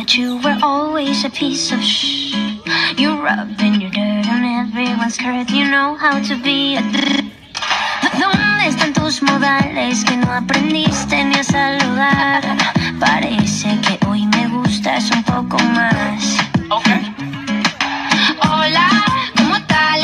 that you were always a piece of shh. You rubbing your dirt on everyone's skirt. You know how to be a ¿Dónde están tus modales que no aprendiste ni a saludar? Parece que hoy me gustas un poco más. Okay. Hola, ¿cómo tal?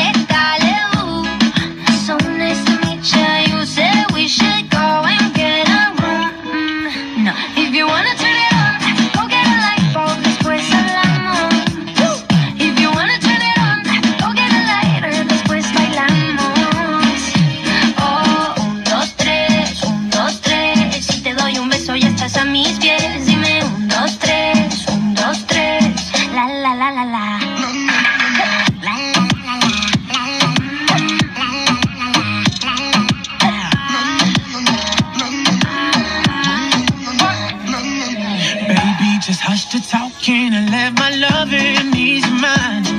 So nice to meet you. You said we should go and get a room. No. If you wanna turn it on, go get a light bulb, después hablamos. If you wanna turn it on, go get a lighter, después bailamos. Oh, 1, 2, 3, 1, 2, 3. Si te doy un beso ya estás a mis pies. Dime 1, 2, 3, 1, 2, 3. La la la la la. Just hush the talking and let my loving ease your mind.